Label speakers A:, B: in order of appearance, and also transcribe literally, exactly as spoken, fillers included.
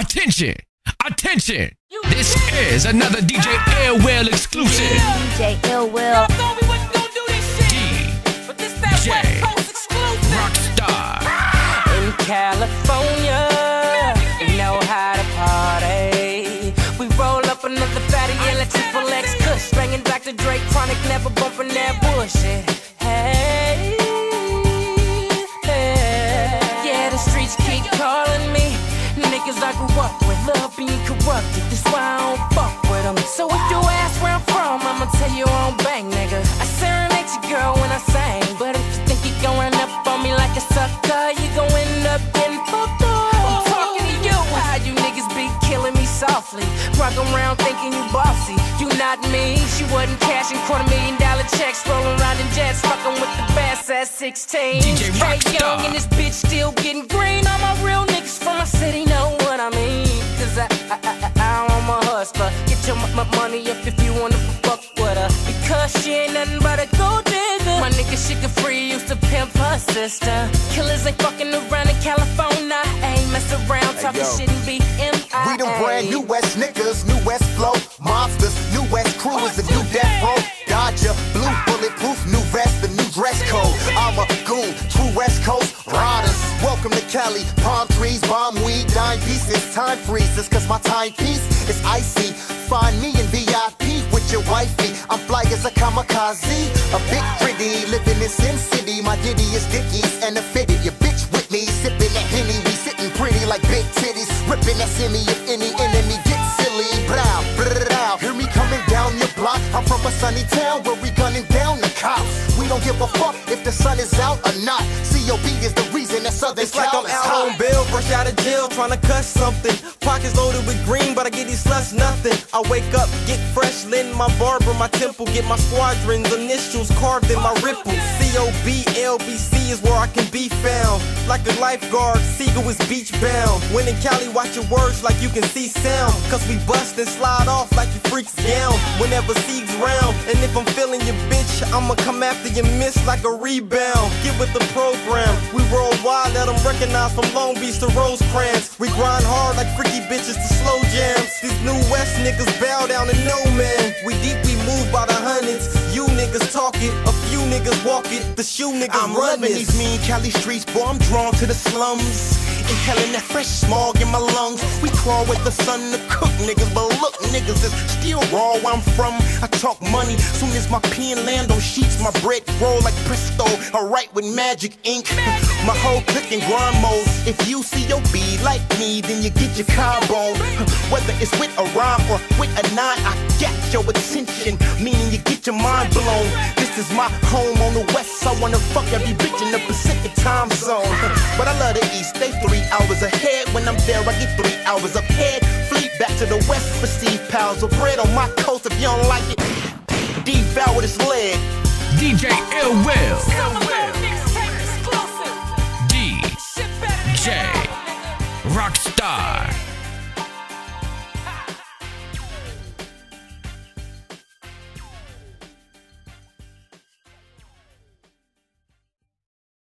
A: Attention, attention. This is another D J Illwill exclusive.
B: D J Illwill.
A: D J Rockstar.
C: In California, we know how to party. We roll up another fatty and a triple X kush, banging Doctor Dre, chronic, never bumping that bullshit. Hey, hey, yeah, the streets keep calling me. Niggas I grew up with, love being corrupted. That's why I don't fuck with them. So if you ask where I'm from, I'ma tell you I don't bang, nigga. I serenade your girl when I sing, but if you think you're going up on me like a sucker, you gon' end up getting fucked up. I'm talking to you. How you niggas be killing me softly? Rock around thinking you bossy. You not me. She wasn't cashing quarter million dollar checks, rolling around in jets, fucking with the bass at sixteen.
A: D J
C: Hey, young and this bitch still getting green. All my real niggas from my city know what I mean. Cause I, I, I, I, I'm a hustler. Get your m m money up if you wanna fuck with her. Because she ain't nothing but a gold digger. My nigga Sugar Free used to pimp her sister. Killers ain't fucking around in California. Ain't mess around, talking
D: hey,
C: shit and be M I A.
D: We them brand new West niggas, new West flow. Monsters, new West crew is the new death row. Dodger, blue bulletproof, new vest, the new dress code. I'm a goon, true West Coast riders. Welcome to Cali, palm trees, bomb weed, dime pieces. Time freezes, cause my timepiece is icy. Find me in V I P with your wifey. I'm fly as a kamikaze, a bit pretty, living in Sin City. My ditty is Dickies and a fitted. Your bitch with me, sipping that Henny. We sitting pretty like big titties, ripping that semi if any enemy gets silly. Brow, brow, hear me coming down your block. I'm from a sunny town where we gunning down the cops. We don't give a fuck if the sun is out or not. C O B is the reason that Southern
E: It's like
D: Cal
E: I'm
D: is
E: out
D: hot.
E: on bail, fresh out of jail, trying to cut something. Pockets loaded with green, but I get these sluts nothing. I wake up, get fresh, lend my barber, my temple, get my squadrons, initials carved in my ripples. C O B L B C is where I can be found. Like a lifeguard, Seagull is beach bound. When in Cali, watch your words like you can see sound. Cause we bust and slide off like you freaks down. Whenever Seeg's round, and if I'm feeling your bitch, I'ma come after you miss like a rebound. Get with the program, we roll wild, let them recognize from Long Beach to Rosecrans. We grind hard like freaky bitches to slow jams. These new West niggas bow down to no man. We deep, we move by the hundreds. You niggas talk it, a few niggas walk it. The shoe niggas
D: I'm
E: run
D: loving
E: this.
D: these mean Cali streets, boy, I'm drawn to the slums. Inhaling that fresh smog in my lungs. We crawl with the sun to cook niggas, but look, niggas is still raw where I'm from. I talk money, soon as my pen land on sheets, my bread roll like Presto. I write with magic ink, my whole click in grind mode. If you see your B like me, then you get your combo. Whether it's with a rhyme or with a nine, I got your attention, meaning you get your mind blown. This is my home on the west, so I wanna fuck every bitch in the Pacific time zone. But I love the east, they three hours ahead. When I'm there, I get three hours ahead. Fleet back to the west, receive piles of bread on my coast. If you don't like it, devour this leg.
A: D J Illwill. D J Rockstar.